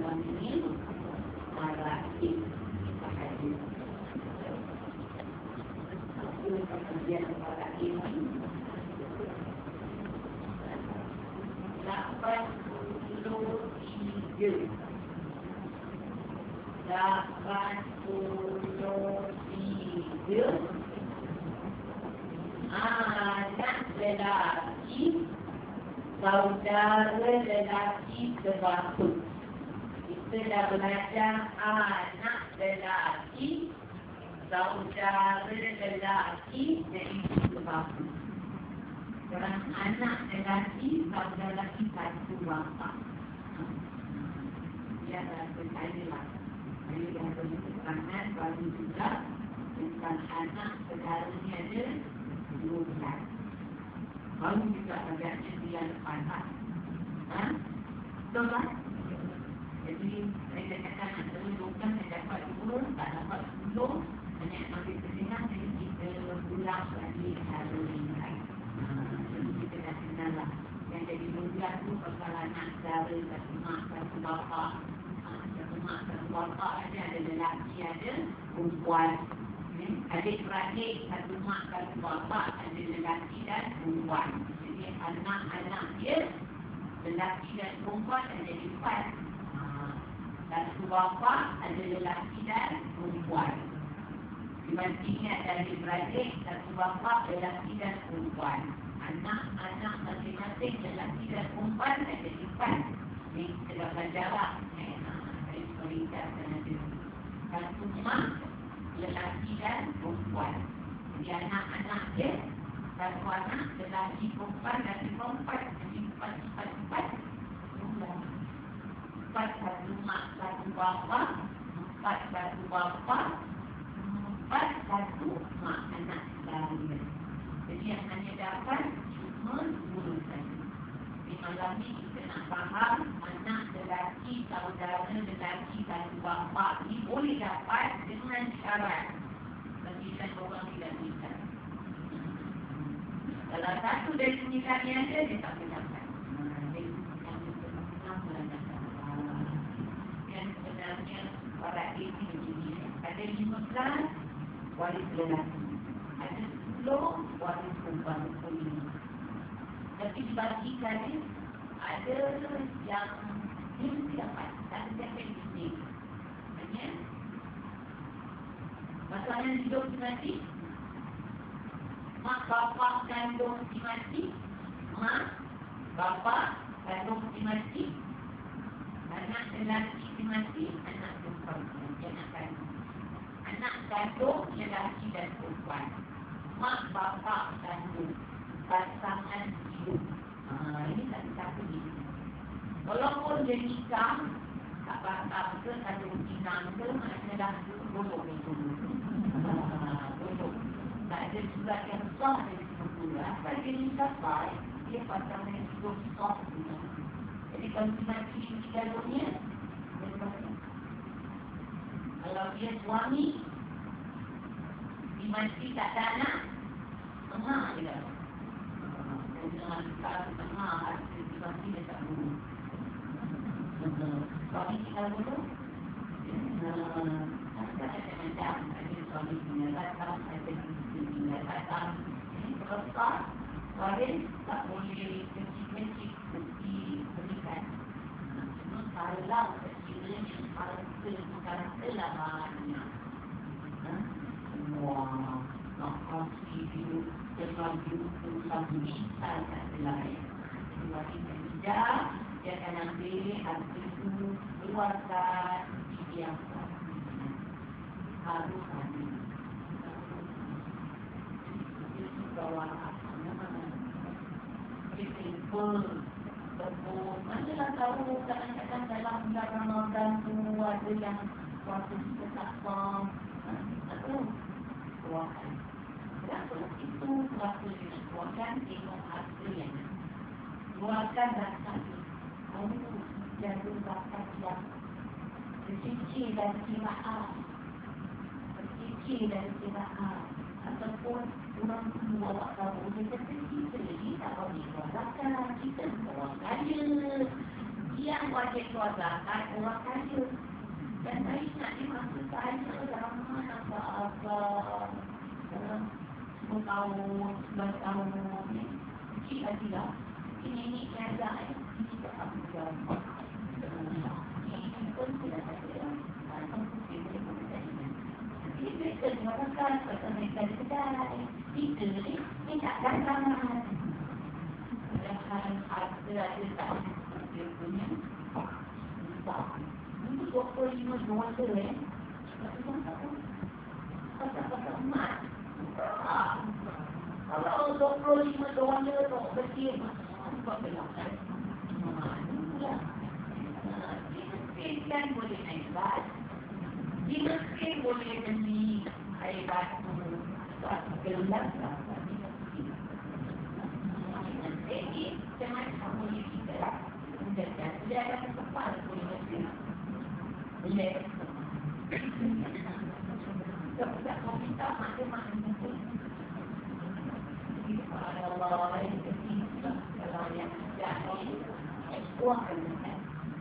dalam ini marahin hadir. Kemudian marahin 83 anak lelaki saudara lelaki sebatu. Kita dah belajar anak lelaki saudara lelaki dan ibu sebatu. Sekarang anak lelaki saudara lelaki satu bapa. Dia dah berkali lah. Jadi yang berkaitan bagi juga tentang anak saudaranya ada 12. Baru juga agaknya dia lepas. Betul tak? Jadi saya katakan antara 12 saya dapat 2, tak dapat 10. Hanya ambil kesenangan jadi kita ulang lagi hari ini. Jadi kita dah kenal lah. Yang jadi 12 tu pasal anak saudara, satu mak, satu bapa. Satu mak, satu bapa ada lelaki, ada perempuan. Adik-beradik, satu mak, satu bapa, ada lelaki dan perempuan. Jadi anak-anak dia lelaki dan perempuan ada 4. Satu bapa ada lelaki dan perempuan. Dibandingnya ada adik-beradik, satu bapa lelaki dan perempuan. Anak-anak masing-masing lelaki dan perempuan ada 4. Ini kita dah belajar lah. Dari peringkatan ada satu mak lelaki dan perempuan. Jadi anak-anak dia satu anak lelaki perempuan dan perempuan. Jadi 4. 4 satu mak satu bapa, 4 satu bapa, 4 satu mak anak saudara. Jadi yang hanya dapat cuma 10 saja. Di malam ni kita nak faham anak lelaki saudara lelaki satu bapa ni boleh dapat dengan syarat bagi orang tidak bisa. Kalau satu dari 9 ni ada, dia tak boleh dapat. Yang sebenarnya para ini begini, ada 15 waris lelaki, ada 10 waris perempuan. Tapi dibagikan ni ada yang mesti dapat, ada yang mesti. Hanya masalahnya hidup mati, mak bapa kandung mati, mak bapa kandung mati, anak lelaki mati, anak perempuan anak kandung. Anak kandung lelaki dan perempuan, mak bapa kandung, pasangan hidup. Ini satu-satu ni. Walaupun dia nikah, tak apa-apa ke, kalau inang ke, maknanya dah bolok itu. Bolok. Tak ada juga yang sah dari semula. Kalau dia nikah baik, dia pasangan hidup sah. Jadi kalau dia mati jalurnya, dia mati. Kalau dia suami, dia mati tak ada anak, emak dia. Dengan sekarang tengah ada situasi dia tak dulu. Suami kita dulu, ada macam ada suami punya datang, ada isteri punya datang. Ini selesai, suami tak boleh kecil-kecil berikan. Cuma kalau kecilnya karakter lah banyak. Semua nak kasih hidup terlaju satu misal kata lain. Sebab kita tidak, dia akan ambil harta itu keluarkan didiamkan. Harus ambil. Itu bawah apa nama? Simple. Manalah tahu kadang-kadang dalam bulan Ramadan tu ada yang waktu kita tak faham. Itu keluarkan. Berapa itu berapa yang keluarkan, tengok harta yang keluarkan rasa itu. Kamu jaga bakat yang bercicir dan kiraan. Bercicir dan kiraan. Ataupun orang bawa tahu, dia kata kita tak boleh keluarkan, kita bawa kaya. Yang wajib keluar zakat orang kaya. Dan saya nak dimaksud saya ramai apa-apa dalam 10 tahun, 11 tahun ni. Kecil lagi lah. Ini tiada yang tidak ada. Ini pun tidak ada. Jadi mereka mengatakan kepada mereka di kedai. Kita ni tak datang. Padahal ada tak dia punya tak. Ini $25 kata-kata emas. Kalau $25 tu kecil, apa belakang? Di Mesir kan boleh naik bas. Di Mesir boleh beli air batu. Batu gelap lah. Jadi, jangan kamu boleh kita. Dia akan tepat boleh Mesir. Boleh. Tak kau minta macam-macam pun. Allah yang ketiga, kalau yang jahil, kuatkan mereka.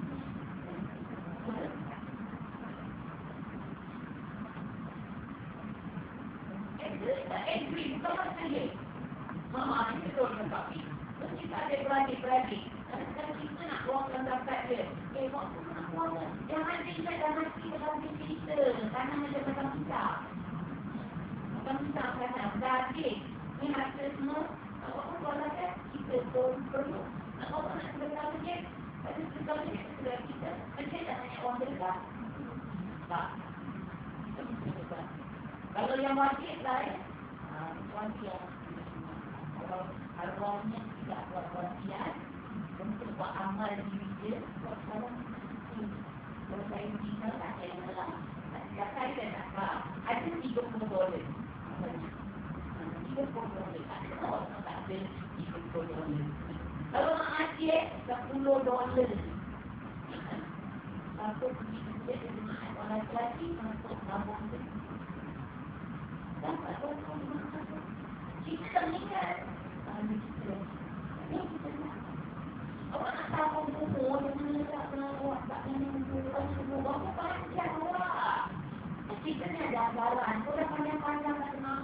Edwin, sama saja. Mama, ini betul tetapi kita ada beradik-beradik. Kadang-kadang kita nak keluarkan zakat dia. Waktu nak keluarkan. Jangan tinggal dah mati dalam kita. Karena macam macam kita. Macam kita kata, beradik. Ini harta semua. Kalau keluar zakat, kita perlu. Kalau nak berkata dia, ada segala dia sudah kita. Macam tak banyak orang berdekat. Tak. Kita mesti berdekat. Kalau yang wajib lah ya. Wajib. Kalau arwahnya tidak buat wasiat untuk buat amal diri dia, buat salah kalau saya tinggal tak saya malam zakat saya tak faham ada $30 $30 tak ada $30 kalau nak acik $10 satu pergi kerja dengan orang lelaki masuk nabung dia dapat $20 kita meninggal awak nak tahu buku yang tak pernah awak tak pernah buku berapa panjang awak kita ni ada agaran kau dah panjang-panjang tak kenal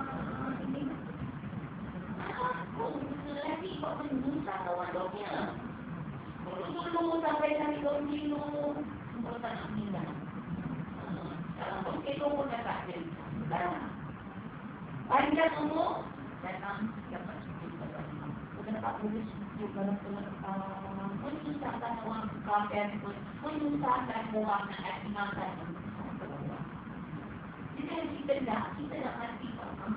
aku lagi kau menyusah kawan doknya dulu sampai kami kau minum kau tak nak minum kalau kau kita pun dah tak ada panjang umur datang dapat tak boleh sejuk dalam menyusahkan orang kafir pun menyusahkan orang nak makan. Jadi kita nak mati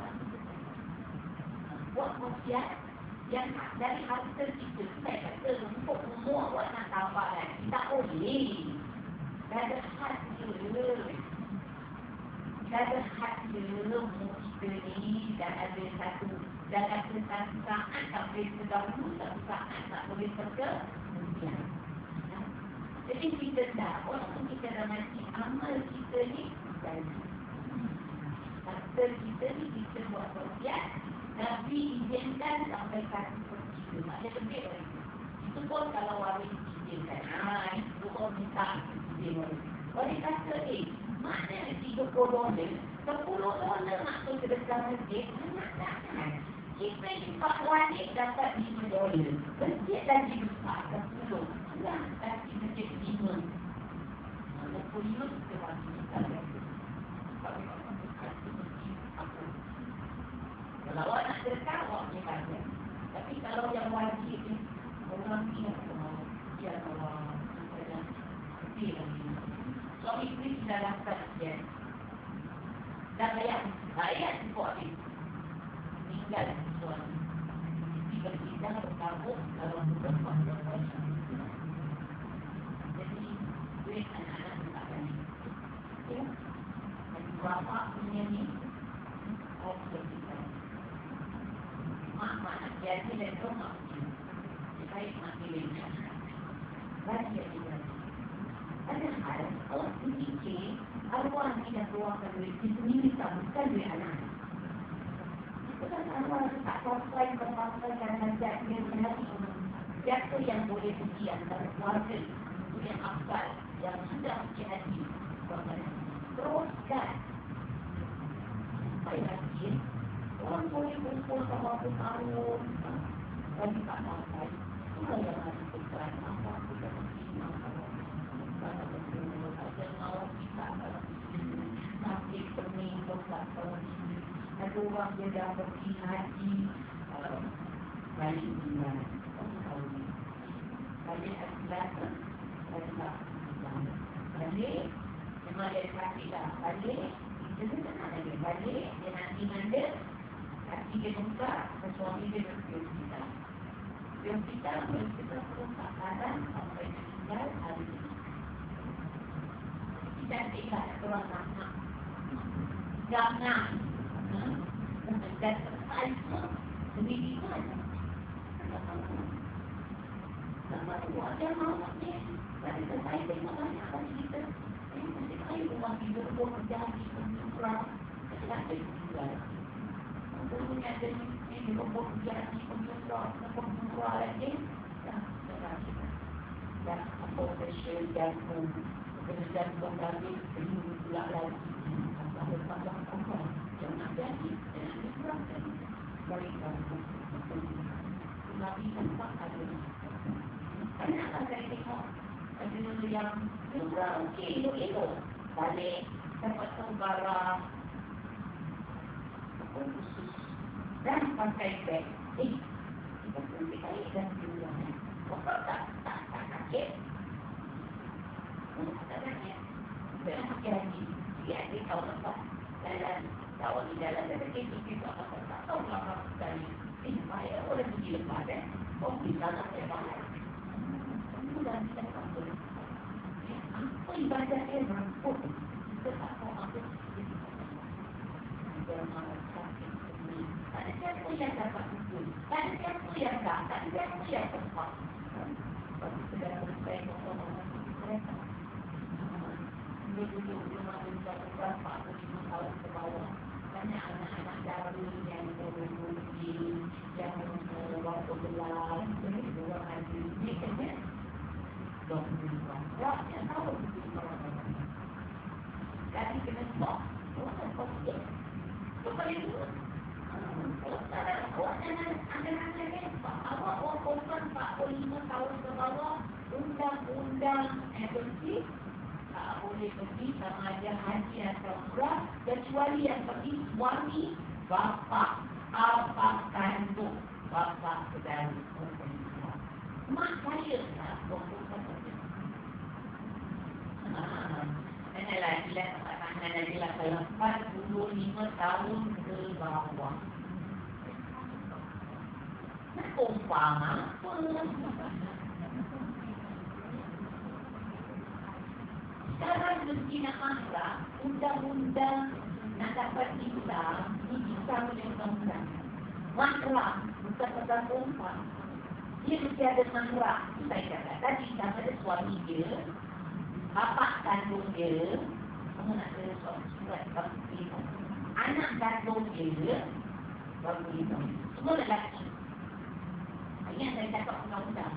buat wasiat yang dari harta kita. Saya kata untuk umur awak nak tambah lagi tak boleh. Dah ada had dia. Dah ada had dia umur kita ni dah ada satu dan ada satu saat tak boleh terdahulu, satu saat tak boleh kemudian. Jadi kita dah, walaupun kita dah mati, amal kita ni jadi. Harta kita ni kita buat wasiat, tapi izinkan sampai 1/3. Maknanya lebih dari itu. Itu pun kalau waris izinkan. Itu pun minta izin waris. Waris kata, maknanya $30, $10 nak sedekah masjid, nak. Kita cepat wajib dapat $5. Masjid lagi besar, 10. Nah, tapi masjid 5. 25 kita wajib kita. Kalau awak nak sedekah, awak boleh kata. Tapi kalau yang wajib ni, orang ni yang mau. Dia orang seperti lagi. Suami isteri sudah daftar dia. Dan bayar support dia. Tinggal suami. Jika kita berkabut dalam beberapa bulan. Jadi, duit anak-anak tak banyak. Ya. Dan bapak punya ni, mak nak jadi dan rumah baik mak pilih lagi juga ada hal awak fikir arwah ni dah keluarkan duit itu ni bukan duit anak bukan arwah tak sampai berpakai dan ajak dia lagi Siapa yang boleh pergi antara keluarga itu yang afdal, yang sudah berhati, teruskan. Saya yakin orang boleh kumpul sama tahun, bagi tak sampai. Itulah yang harus berperan. Apa kita bersama kalau bersama ada malam kita dalam sini, nanti peminggu kalau sini ada orang dia dah pergi haji, balik bulan. Balik Asilatan, balik, memang dia sakit dah, balik, dia tak lagi balik, dia nanti manda, kaki dia buka, suami dia berpikir kita. Kita perlu pasaran sampai tinggal hari ini. Kita tinggal orang nak, jangan, dan selesai pun, sendiri pun. Sama rumah dia mahu ni, dari selesai tengok banyak kali kita. Mesti kaya rumah tidur pun berjadi pemurah, selesai tinggal. Dulunya ada ni robot berjadi pemurah lagi, dan apa pressure jantung, jantung kami perlu pula lagi. Sampai pada korban, jangan jadi, jangan dikurangkan. Balik kampung, Nabi tempat ada. Kenapa saya tengok ada yang juga okey, elok-elok. Balik, dapat tahu barang khusus dan pakai beg. Kita pergi kait dan jumlahnya. Kalau tak sakit, tak sakit. Saya pakai lagi. Dia tahu apa. Dalam tahu di dalam ada kita tak tahu apa sekali. Saya boleh pergi lepas oh kita tak boleh. Dan kita tak boleh. Apa ibadah dia berlaku? Kita tak tahu apa ada siapa yang dapat betul, ada siapa yang tak, ada siapa yang tepat. Bagi sedang selesai ngomong-ngomong mereka. Dulu-dulu rumah kita berapa atau 5 tahun ke bawah. Banyak anak-anak baru yang berumur-umur, yang berumur belas, orang haji. Ini kena 20 tahun. Yang tahu orang-orang. Jadi kena stop. Orang kosip. Itu paling dulu. Awak orang perempuan 45 tahun ke bawah, undang-undang FSC tak boleh pergi sama ada haji atau umrah kecuali yang pergi suami, bapa, abang kandung, bapa saudara. Mak saya tak boleh. Inilah bila katakan adalah kalau 45 tahun ke bawah. Umpama sekarang berzina mahram, undang-undang nak dapat Islam, ini Islam oleh undang-undang. Mahram, bukan pasal perempuan. Dia mesti ada mahram. Saya kata tadi sama ada suami dia, bapak kandung dia, kamu nak ada surat bagi anak kandung dia, bagi semua lelaki. Yang saya cakap undang-undang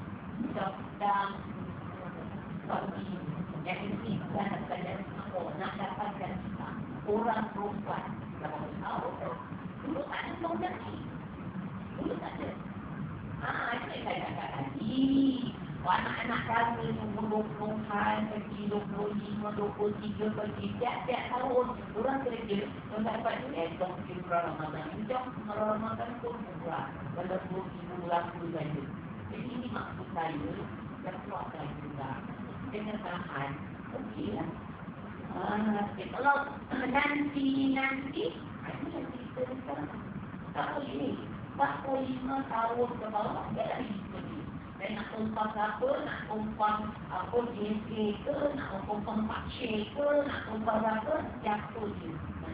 bagi yang ini bukan sekadar nak dapatkan kita orang perempuan kalau tahu dulu tak ada undang-undang ni, dulu tak ada. Itu yang saya cakap tadi, anak-anak kami umur 20-an pergi 25, 23 pergi tiap-tiap tahun orang kerja mendapat duit untuk Ramadan. Hijau Ramadan pun murah kalau 2,000 laku saja. Jadi ini maksud saya dan keluarga juga dengan tahan. Okey lah. Kalau nanti itu yang kita sekarang tak boleh 45 tahun ke bawah dia tak boleh. Dan nak umpam apa, nak umpam apa JK ke, nak umpam pakcik ke, nak umpam apa, jatuh je.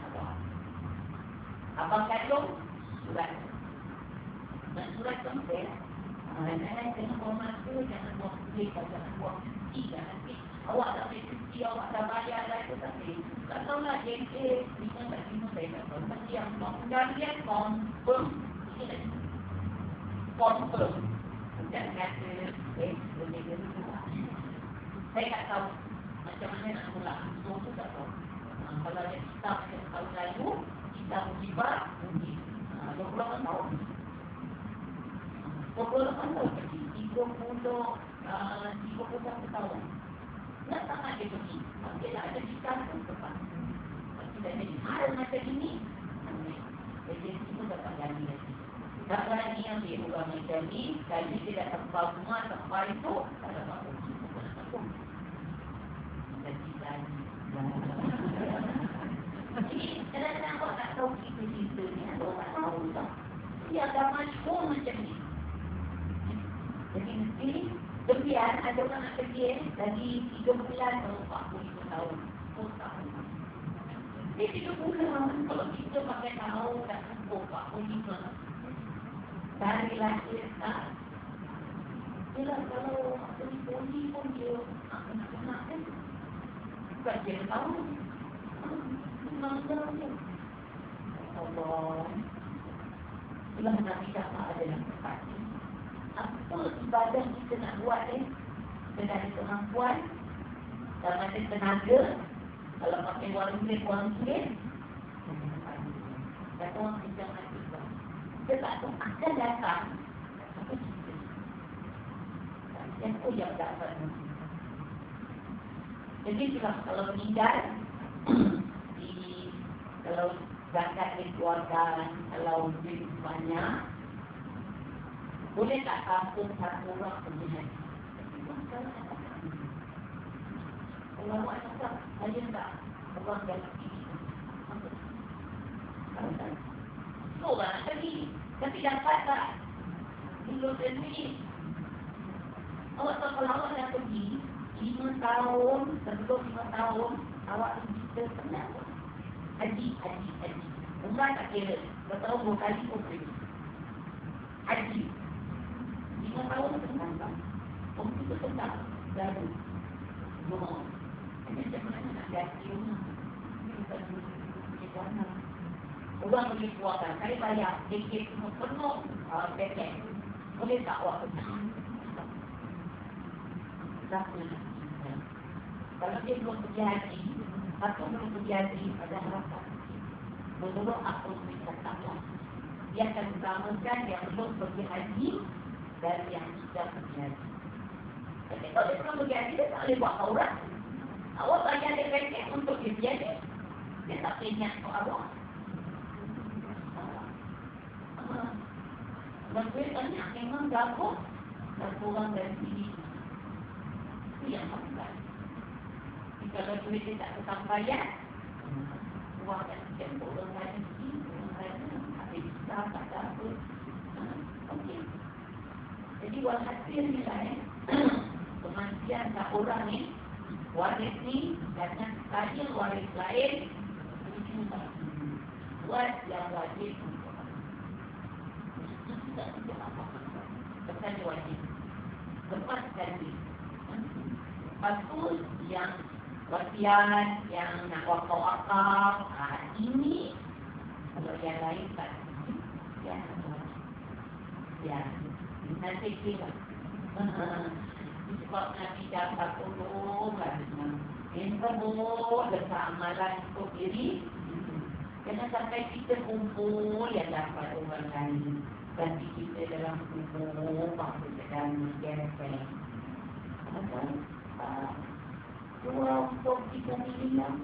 Abang kandung, surat. Dan surat sampai jangan kena buang masa, jangan buang kulit, jangan buang cuci, jangan awak tak boleh cuci, awak tak bayar lah itu tapi tak tahulah JK, kita tak terima saya tak tahu. Tapi yang undang dia confirm. Confirm. Dan kata, boleh ke dua. Saya tak tahu macam mana nak mula. Semua tu tak tahu. Kalau ada kitab yang tahu lalu, kitab musibah, mungkin 28 tahun. 28 tahun pergi. 31 tahun. Nak tak ada pergi. Dia tak ada kitab pun tepat. Tidak ada hal macam ini. Jadi itu dapat ganti lagi. Tak berani ambil orang macam ni. Kali dia dah tempat rumah, tempat itu, tak dapat pergi. Jadi lagi. Jadi kadang-kadang awak tak tahu cerita-cerita ni. Awak tak tahu tak. Dia agama semua macam ni. Jadi mesti kemudian ada orang nak pergi dari 3 bulan atau 45 tahun. 10 tahun. Dia 3 bulan. Kalau kita pakai tahu dah cukup 45. Dari lahir tak. Yelah kalau poli pun dia nak kan. Bukan dia tahu. Memang tahu. Allah. Itulah Nabi Syafah adalah tempat ni. Apa ibadah kita nak buat kita dah ada kemampuan. Dalam ada tenaga. Kalau pakai wang kulit. Kata orang kita mati. Kita tak tahu akan datang. Apa cerita? Yang yang dapat. Jadi kalau meninggal, kalau zakat dikeluarkan, kalau duit banyak, boleh tak kampung satu orang pergi haji? Kalau awak cakap, saya tak orang dalam ini. Orang nak pergi. Tapi dapat tak? Hidup sendiri. Awak tahu kalau awak dah pergi 5 tahun, sebelum 5 tahun, awak kita senang. Haji. Umrah tak kira. Bertahun 2 kali pun pergi. Haji. 5 tahun senang tak? Orang kita senang. Lalu. Mau. Macam mana nak ganti rumah? Ini bukan duit warna. Orang boleh keluarkan. Saya bayar. Dikit semua penuh. Paket. Boleh tak awak pergi? Kalau dia belum pergi haji, atau belum pergi haji, ada harapan. Menurut aku bisa taklah. Dia akan utamakan yang belum pergi haji dan yang sudah pergi haji. Tapi kalau dia belum pergi haji, dia tak boleh buat aurat. Awak bayar dia paket untuk dia pergi haji. Dia tak boleh ingat untuk awak. Dan duit banyak memang gabung dan kurang dari sini. Itu yang maksudkan. Kalau duit dia tak kesampaian, uang dan siap orang lain sini, orang lain tak bisa, tak ada apa. Okey. Jadi walhasil ni lah kematian tak orang ni, waris ni, jangan saja waris lain, buat yang wajib untuk tak ada apa-apa. Pesan dia wajib. Lepas tadi. Lepas tu yang wasiat, yang nak wakaf-wakaf. Ini kalau yang lain tak. Ya. Nanti kira. Sebab Nabi dapat tolong. Yang kedua, dekat amalan untuk diri. Jangan sampai kita kumpul yang dapat orang lain. Ganti kita dalam kubur, apa sedang gerek. Dua untuk kita hilang.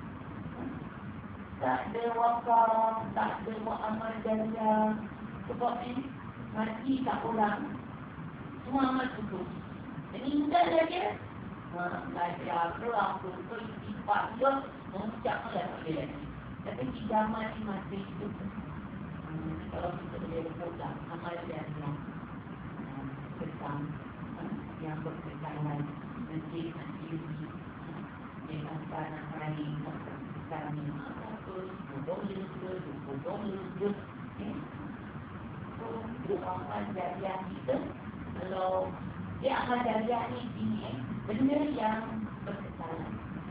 Tak ada wakaf, tak ada buat amal jariah. Sebab ni, mati tak ulang. Semua amal tutup. Meninggal saja. Belajar, berlaku, beristifat, dia mengucap tak boleh lagi. Tapi tiga amal ni masih hidup. Kalau kita boleh berpulang, amal jariah tentang yang berkaitan masjid, dengan tanah hari, kami $10 itu amal jariah kita. Kalau dia amal jariah ni benda yang berkaitan.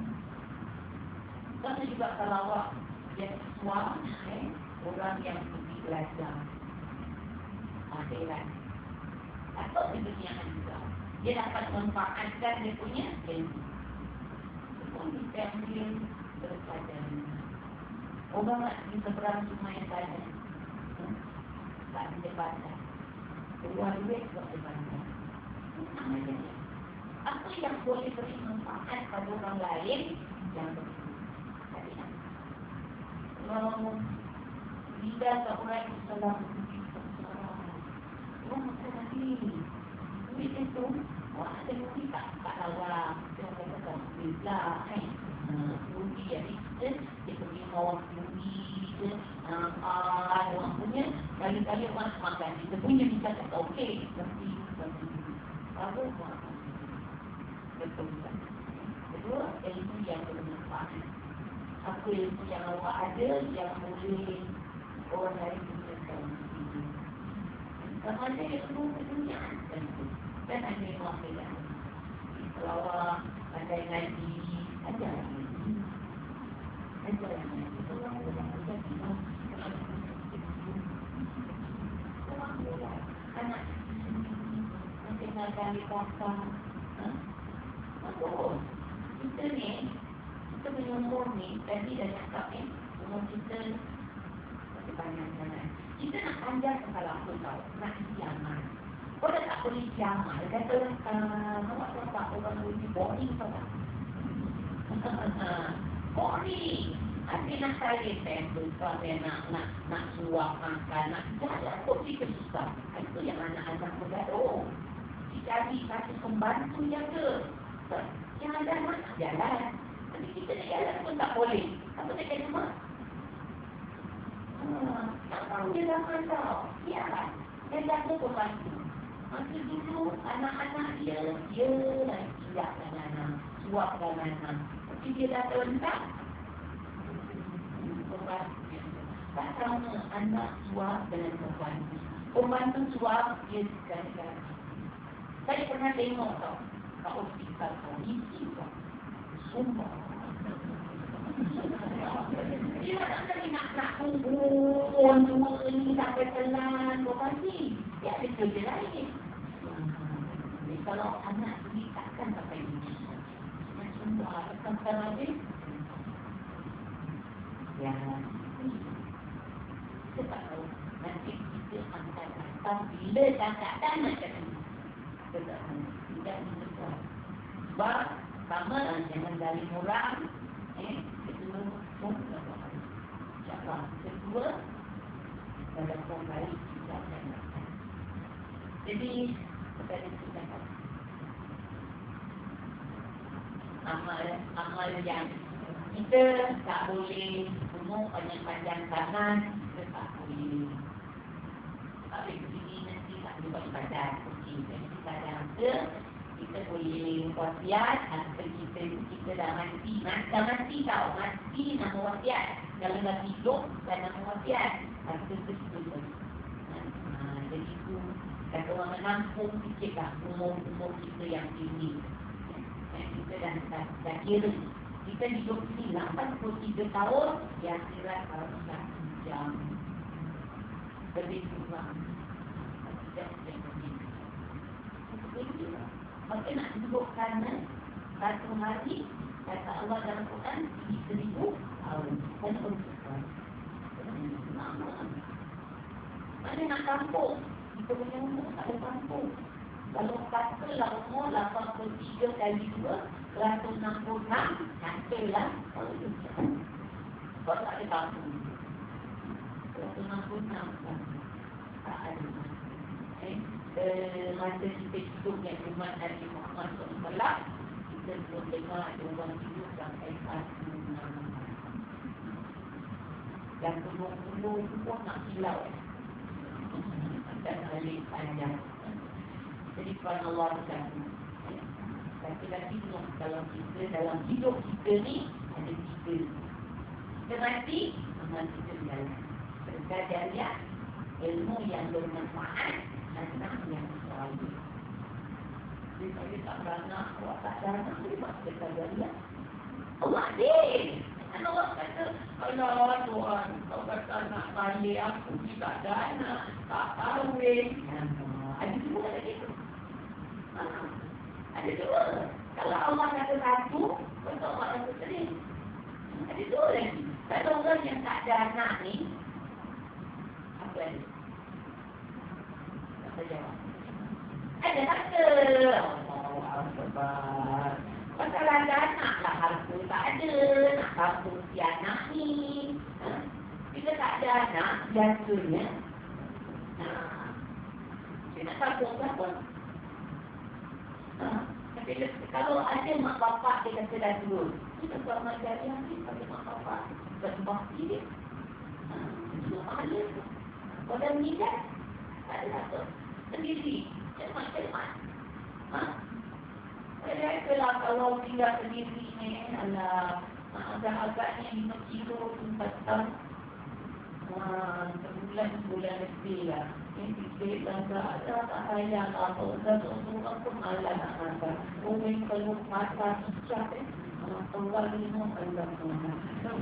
Sama juga kalau awak yang siswa, orang yang pergi belajar akhirat. atau keduniaan juga. Dia dapat memanfaatkan dia punya ilmu. Semua kita ambil berpelajaran. Orang nak di seberang sungai saja, tak ada batas. Keluar duit buat ibadah. Namanya apa yang boleh beri manfaat pada orang lain yang berbeda. Kalau lidah tak orang Islam, orang macam tadi, duit itu, orang ada duit tak lawa, dia kata bila, duit jadi dia pergi orang duit, orang punya, kali-kali orang makan, kita punya bisa kata okey, tapi apa betul tak? Kedua, ilmu yang bermanfaat. Apa ilmu yang awak ada yang boleh orang lain gunakan. Sama ada ilmu keduniaan tentu. Dan ada ilmu akhirat. Kalau awak pandai ngaji, ajar ngaji. Ajar ngaji. Orang boleh ajar kita. Orang boleh. Anak mengenalkan di pasar. Betul. Kita ni, kita punya umur ni, tadi dah cakap ni, umur kita masih banyak sangat. Kita nak panjang kepala aku tau, nak diamal. Kau dah tak boleh diamal, kata awak nampak orang boleh boring tau tak? Boring. Hati nak kaya tempel, kalau nak suap makan, nak jalan pun kita susah. Itu yang anak-anak bergaduh. Dicari satu pembantu jaga. Yang ada nak jalan. Tapi kita nak jalan pun tak boleh. Apa tak kena mak? Tak tahu dia zaman tau. Ya kan? Dia jaga pembantu. Masa dulu anak-anak dia tidakkan anak. Suapkan anak. Tapi dia dah terlentak. Pembantu. Tak sama anak suap dengan pembantu. Pembantu suap dia sekali-kali. Saya pernah tengok tau. Kat hospital kau, isi kau. Sumpah. Dia nak kumpul semua ni sampai telan. Kau pasti. Dia ada kerja lain. Jadi kalau anak ni takkan sampai ini. Sumpah. Takkan lagi. Ya. Kita tak tahu. Nanti kita angkat-angkat. Bila angkat-angkat nak cakap. Kita tak tahu. Tidak mendekat. Sebab sama jangan dari murah. Kedua pun cakap. Kedua dalam kembali tidak mendekat. Jadi kepada kita amal yang kita tak boleh bunuh panjang-panjang tangan. Kita tak boleh. Tapi begini nanti tak boleh buat ibadat. Kita boleh wasiat atau kita dah mati. Dah mati tau. Mati nama wasiat. Kalau dah hidup dan nama wasiat. Kita betul. Jadi itu kata orang menampung sikitlah umur kita yang tinggi. Kita dah kira. Kita hidup ni 83 tahun. Yang kira kalau 1 jam. Lebih kurang. Maka nak dudukkan satu hari, kata Allah dalam Quran 1000 tahun. Dan bersyukur. Mana nak kampung? Kita punya umur tak ada kampung. Kalau katalah umur 83 kali 2, 166, katalah. Kalau tak ada kampung. 166 tak ada. Masa kita hidup yang umat Nabi Muhammad SAW, kita pun dengar ada orang hidup sampai 166. Dan penuh-penuh itu pun nak silau. Dan balik panjang. Jadi Tuhan Allah berkata, laki-laki dalam hidup kita ni ada 3. Kita mati, amal kita berjalan. Berkajariah, ilmu yang bermanfaat, anak yang selalu. Jadi saya tak beranak, awak tak ada anak, boleh buat berkajariah. Allah adil. Kan Allah kata, Allah Tuhan, kau kata anak balik aku, tak ada anak, tak kahwin. Ada semua kata gitu. Ada dua. Kalau Allah kata satu, betul Allah kata sering. Ada dua lagi. Kalau orang yang tak ada anak ni, apa dia? Apa jawab? Ada harta. Allah. Pasal ada anak lah, harta tak ada. Nak harta si anak ni. Bila tak ada anak, biasanya. Dia nak tahu apa? Kalau ada mak bapak dia kata dah dulu, kita buat majariah ni pada mak bapak. Sebab dia. Itu mahala tu. Pada meninggal, tak ada satu. Sendiri. Cermat-cermat. Saya itulah kalau tinggal sendiri ni, agak-agaknya 5 kilo 4 tahun. Sebulan lebih lah. Ini sikit lah, tak payah lah. Orang pun malah nak makan. Orang kalau masak susah keluar minum Allah Tuhan.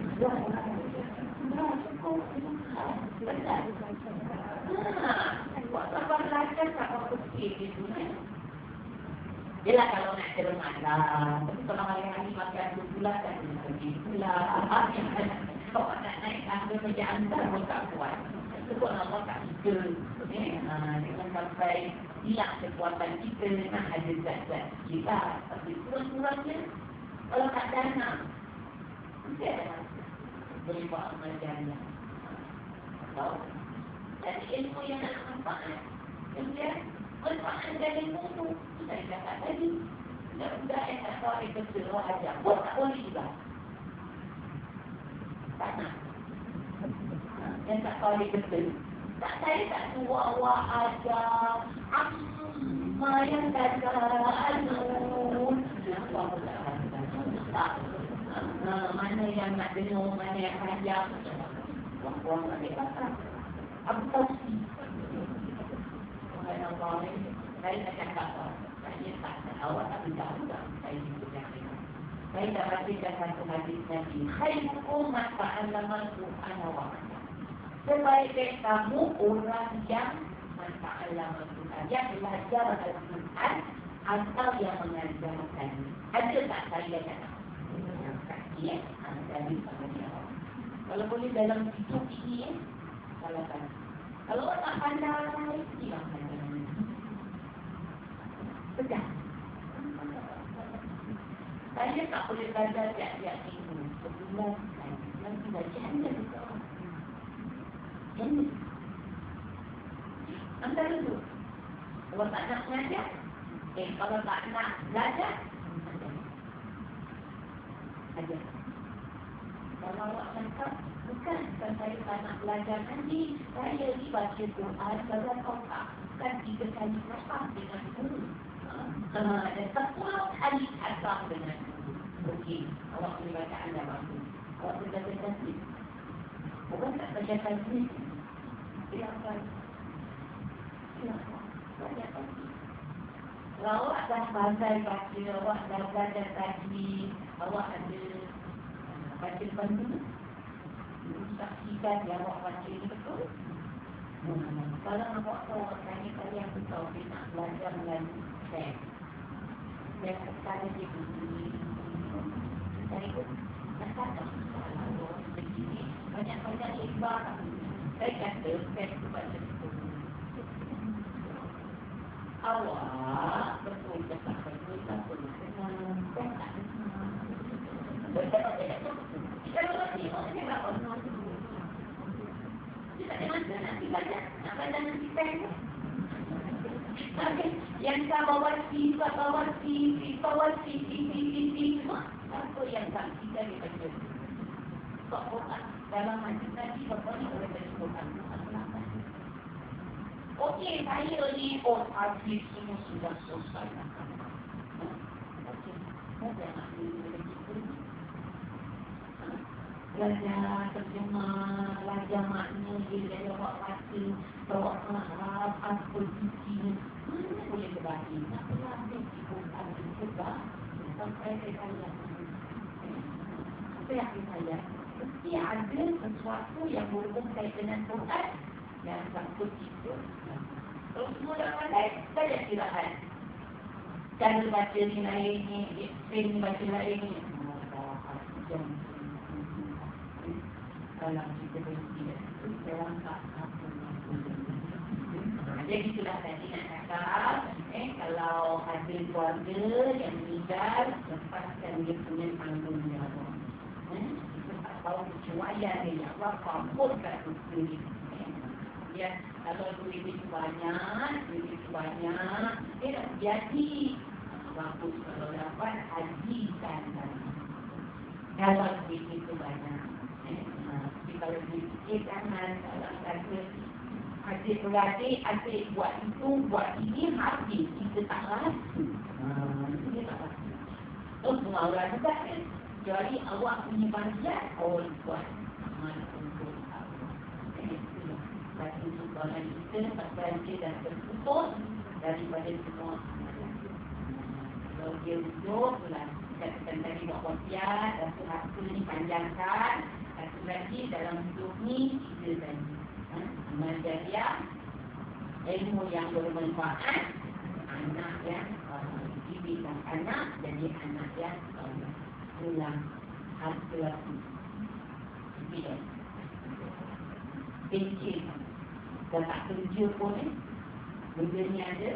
Buat sabar belajar tak apa sikit gitu. Yelah kalau nak cermat lah. Tapi kalau hari-hari makan 2 bulan tak ada begitulah. Kalau nak naik tangga kerja anda pun tak kuat. Itu pun Allah tak suka. Jangan sampai hilang kekuatan kita. Nak ada zat-zat kita. Tapi kurang-kurangnya kalau tak ada anak, mesti ada boleh buat amalnya. Tahu? Jadi ilmu yang nak manfaat. Kemudian manfaat dari ilmu itu. Saya kata tadi. Budak-budak yang tak tahu itu semua ajar. Buat tak boleh juga. Tak nak. Yang tak tahu dia betul. Tak, saya tak suruh awak ajar. Amma yang kata alun. Mana yang nak dengar, mana yang ajar. Orang-orang tak boleh pasal. Abu Tausi. Allah ni. Saya nak cakap saya tak awak tak benda juga. Saya juga cakap. Saya dah bacakan satu hadis Nabi. Khairukum man ta'allama al-Quran wa 'allama. Sebaik-baik kamu orang yang man ta'allama al-Quran, yang belajar al-Quran atau yang mengajarkan. Ada tak saya kata? Ya, dari panggil. Kalau boleh dalam hidup ini, salahkan. Kalau orang tak pandai, hilang pandai. Sedang. Saya tak boleh belajar tiap-tiap minggu. Sebulan sekali. Nanti baca anda juga. Jadi, anda dulu. Kalau tak nak belajar, kalau tak nak belajar, ajar. Kalau awak cakap, bukan saya tak nak belajar nanti. Saya ni baca Quran, kalau kau tak, bukan 3 kali lepas dengan guru. Dan 10 kali asam dengan guru. Okey, awak boleh baca anda mampu. Awak boleh baca tasbih. Bukan tak baca tasbih. Silakan. Silakan. Baca tasbih. Kalau awak dah pandai baca, awak dah belajar tasbih, awak ada baca bantu. Saksikan yang awak baca ini betul. Kalau awak tahu, awak tanya kalian betul, dia nak belajar melalui saya. Dan sekarang dia begini. Saya ikut. Kata-kata. Begini. Banyak-banyak ibarat. Saya kata, saya itu baca betul. Awak betul cakap betul. Tak boleh senang. Saya tak senang. Kalau lagi, saya tak pernah. Dia tak ada masa nanti baca. Nak baca nanti saya. Yang tak bawa si, semua. Apa yang tak kita dibaca. Sebab Quran dalam hadis tadi, bapaknya boleh baca Quran. Okey, saya ni, hadis semua sudah selesai. Okey, saya nak belajar terjemah, belajar makna dia, awak baca, awak faham apa isinya. Mana boleh berbagi? Tak pernah ada Quran juga sampai ke kalian. Apa yang saya? Mesti ada sesuatu yang berhubung kait dengan Quran yang sangkut itu. Kalau semua dah pandai, saya istirahat. cara baca ni lain ni, explain ni baca lain ni. Kalau kita berhenti itu, dalam tak apa. Jadi itulah tadi nak cakap, kalau ada keluarga yang meninggal, lepaskan dia punya tanggungjawab. Kita tak tahu kecuaian dia, apa pun kat dunia. Ya, kalau duit itu banyak, dia tak jadi. Bagus kalau dapat hajikan. Kalau duit itu banyak. Tapi kalau duit sikit jangan, kalau kata adik-beradik, adik buat itu, buat ini, habis. Kita tak rasa. Kita tak rasa. Oh, semua orang juga kan. Jadi awak punya bagian, awak buat. Untuk bagi soalan kita, pasal dia dah terputus daripada semua. Kalau dia duduk, katakan tadi buat wasiat, rasa ni panjangkan, satu lagi dalam hidup ni, kita tadi. Mengajar dia ilmu yang bermanfaat, anak yang didikan anak jadi anak yang pulang harta lagi. Pencil dah tak kerja pun benda ni ada.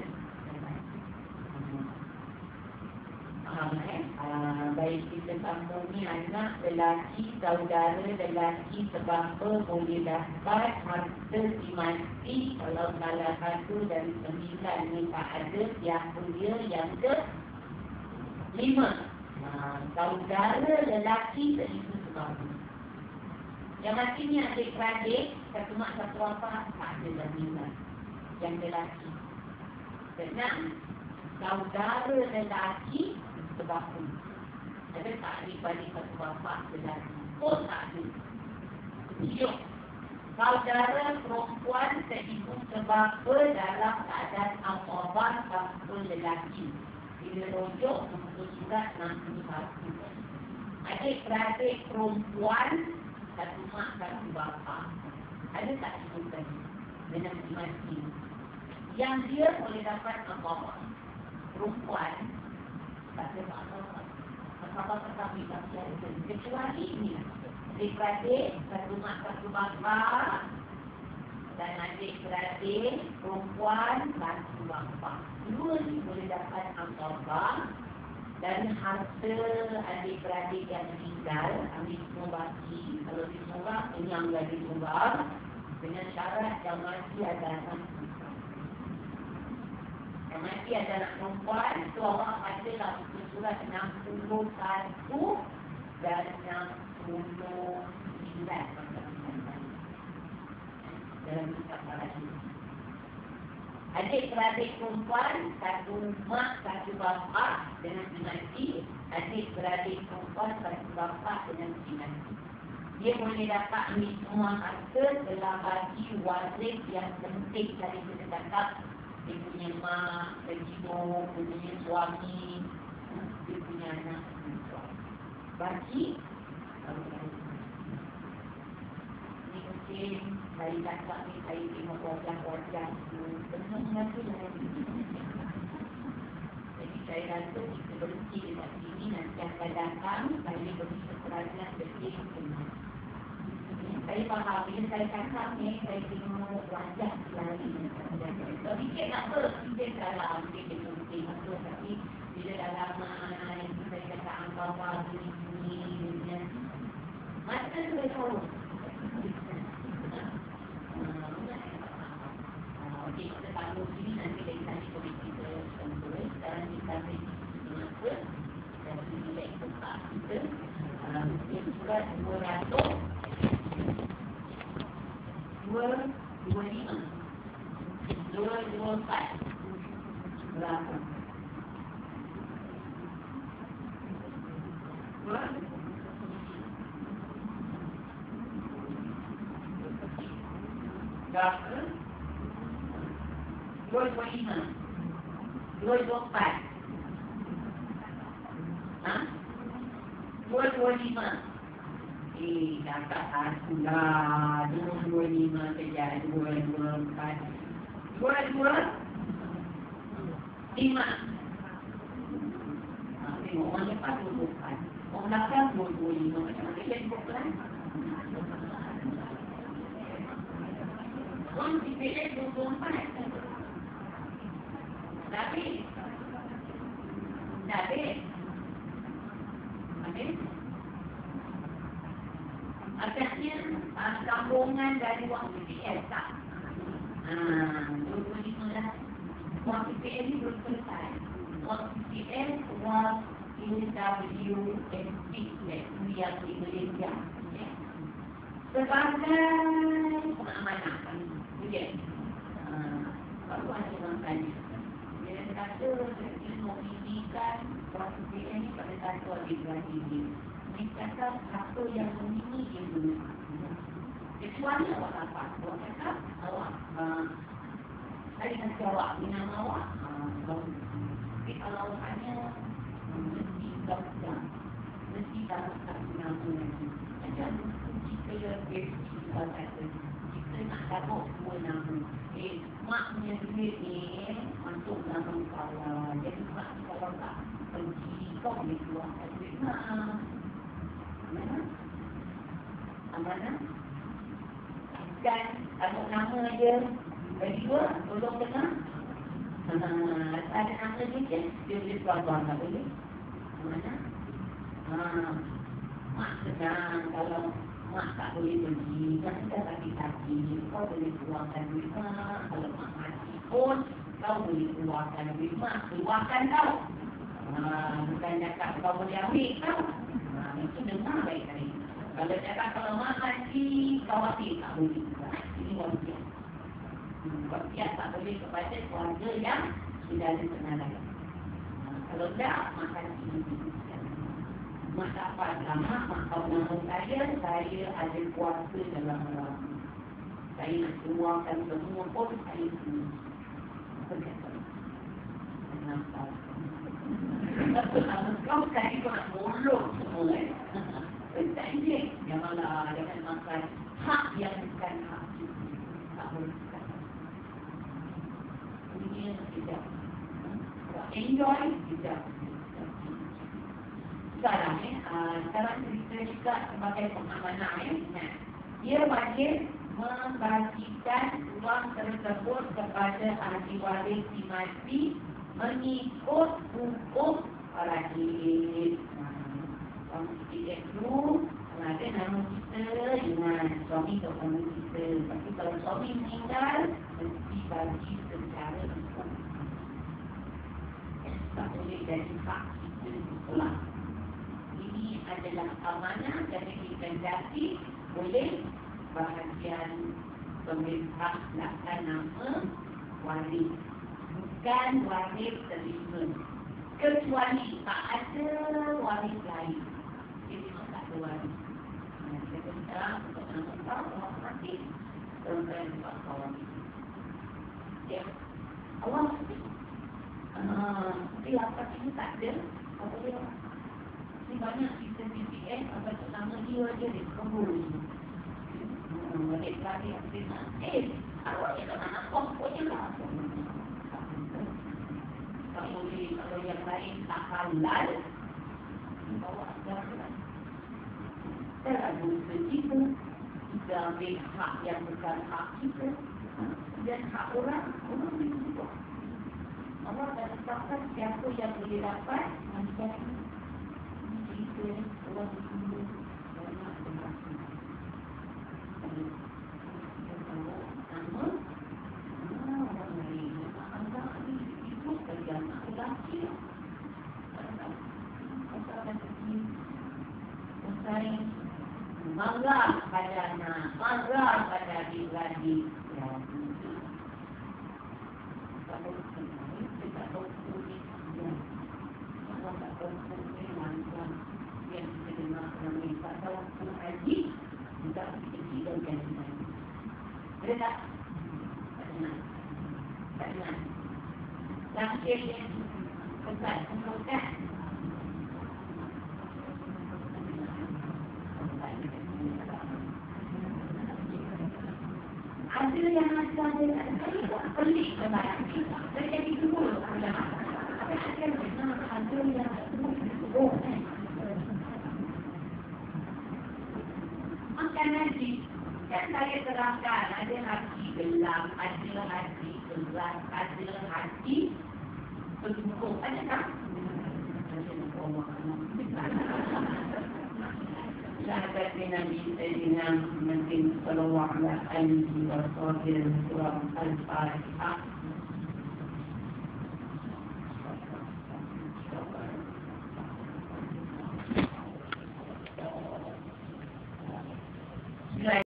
Baik kita sambung ni anak lelaki, saudara lelaki sebapa boleh dapat harta dimati kalau salah satu dari 9 ni tak ada, siapa dia yang ke-5. Saudara lelaki seibu sebapa. Yang mati ni adik-beradik, satu mak satu bapa, tak ada jaminan. Yang lelaki. Senang, saudara lelaki sebapa. Ada tak adik-beradik satu bapa lelaki? Oh tak ada. Syuk. Saudara perempuan seibu sebapa dalam keadaan akhwabah bapa lelaki. Bila rujuk, untuk surat 61. Adik-beradik perempuan satu mak, satu bapa. Ada tak sebutkan dengan mati? Yang dia boleh dapat apa-apa. Perempuan tak ada apa-apa. Apa-apa tetapi tak ada. Kecuali ini. Adik-beradik, satu mak, satu bapa. Dan adik-beradik perempuan, satu bapa. Dua ni boleh dapat apa-apa. Dan harta adik-beradik yang meninggal, ambil semua baki. Kalau disorang, ini ambil disorang. Dengan syarat yang mati ada anak perempuan. Yang mati ada anak perempuan, itu Allah adalah surat 61 dan 69. Dalam kitab Al-Quran. Adik-beradik perempuan, satu mak, satu bapa dengan dimati. Adik-beradik perempuan, satu bapa dengan dimati. Dia boleh dapat ambil semua harta telah bagi waris yang penting dari kita cakap. Dia punya mak, dia punya suami, dia punya anak. Bagi, ini mungkin dari cakap ni saya tengok wajah-wajah tu benar mengaku lah. Jadi saya rasa kita berhenti dekat sini, nanti akan datang saya beri keterangan detik benar. Saya faham bila saya cakap ni saya tengok wajah lain. Tapi sikit apa sikit dalam sikit penting apa, tapi bila dalam yang saya cakap angka-angka bunyi masa saya tahu. Okey, kita tahu sini nanti dari tadi kita sentuh. Sekarang kita beri kenapa dan nilai tempat kita. Surat 224 berapa? Berapa? 225 224 225 kakak aku lah 225 saja 224 225 tengok orang depan 24. Orang belakang 25. Macam mana dia cukup pelan? Orang CPS 24. Tapi akhirnya sambungan dari wang CPS tak? 25 lah. Wang CPS ni belum selesai. Wang CPS, wang UWSP yang di Malaysia. Sebagai pengamanan. Okey. Baru ada orang tanya. Dia kata, dia memilihkan wang CPS ni pada satu adik-beradik ini. Dia kata, apa yang memilih dia dulu. Kecuali awak dapat. Awak cakap, awak saya nak jawab dengan awak. Tapi kalau awak tanya, mesti dapat satu nama lagi. Macam jika kita kata, kita nak dapat dua nama. Mak punya duit ni untuk nama kawan. Jadi mak kalau tak pergi, kau boleh keluarkan duit mak. Amanah? Dan abang nama dia bagi dua, tolong dengar. Ada nama dia, dia boleh keluar tak boleh? Mana? Mak senang kalau mak tak boleh pergi, kan kita sakit-sakit, kau boleh keluarkan duit mak. Kalau mak mati pun, kau boleh keluarkan duit mak. Keluarkan kau. Bukan cakap kau boleh ambil kau. Itu dengar baik-baik. Kalau cakap kalau mak mati, kau mati tak boleh. Ini wasiat. Wasiat tak boleh kepada keluarga yang sudah ada kenalan. Kalau tak, makan ini. Mak dapat lama, mak kau nama saya ada kuasa dalam malam. Saya nak keluarkan semua pun saya sini. Kenapa? Kau tadi kau nak molok semua. Tak ini, janganlah makan hak yang bukan hak. Tak boleh. Ini tidak. Enjoy tidak. Sekarang cerita juga sebagai pengamanah dia wajib membagikan wang tersebut kepada ahli waris si mati mengikut hukum waris. Kita itu ada nama kita dengan suami atau nama kita. Tapi kalau suami meninggal, mesti bagi secara hukum. Tak boleh jadi hak kita pulang. Ini adalah amanah dan dikendaki oleh bahagian pemerintah nakkan nama waris. Bukan waris terima. Kecuali tak ada waris lain. Jadi tak ada waris. Kita kena untuk nama Allah mati. Terus buat kawan. Ya. Allah mati. Tapi lapas ini tak ada. Apa dia? Ini banyak kita BPS apa tu nama dia je dia kebul. Balik lagi dia nak. Awak yang nak apa je lah. Kalau yang lain tak halal, bawa jalan. Saya berusaha kita, kita ambil hak yang bukan hak kita, dan hak orang boleh juga. Allah dah letakkan siapa yang boleh dapat, macam kita, orang dulu, banyak terbaik. Nama, orang lain, anak ni, itu kerja anak lelaki. Usai marah pada anak, marah pada adik-adik. Kita tahu kulit dia. Kita tahu kulit mantan yang kita dengar kami. Kita tahu kulit adik, kita tidak jadi. Ada tak? Tak dengar. Terakhir yang pesan, pesan. Ada yang ada pelik sebenarnya. Saya jadi dulu. Ada yang Oh, makan nasi. Kan saya terangkan, ada hati gelap, ada hati keras, ada hati bersyukur. Ada tak? Sahabat Nabi Sayyidina Muhammad sallallahu alaihi wasallam surah Al-Fatihah